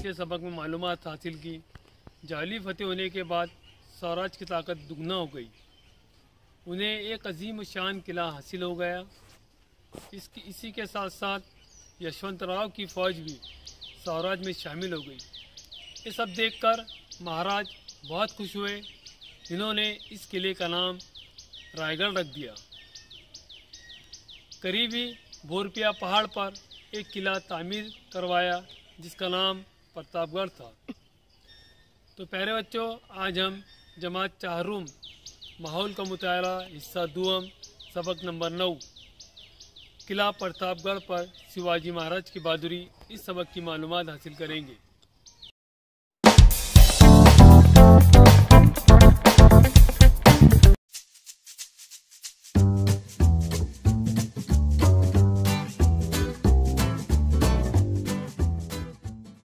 के सबक में मालूमात हासिल की। जाली फतेह होने के बाद स्वराज की ताकत दुगना हो गई। उन्हें एक अजीम शान किला हासिल हो गया। इसी के साथ साथ यशवंतराव की फ़ौज भी स्वराज में शामिल हो गई। ये सब देखकर महाराज बहुत खुश हुए। इन्होंने इस किले का नाम रायगढ़ रख दिया। करीबी भोरपिया पहाड़ पर एक किला तामीर करवाया जिसका नाम प्रतापगढ़ था। तो प्यारे बच्चों, आज हम जमात चाहरुम माहौल का मुतायरा हिस्सा दुअम सबक नंबर 9 किला प्रतापगढ़ पर शिवाजी महाराज की बहादुरी इस सबक की मालूमात हासिल करेंगे।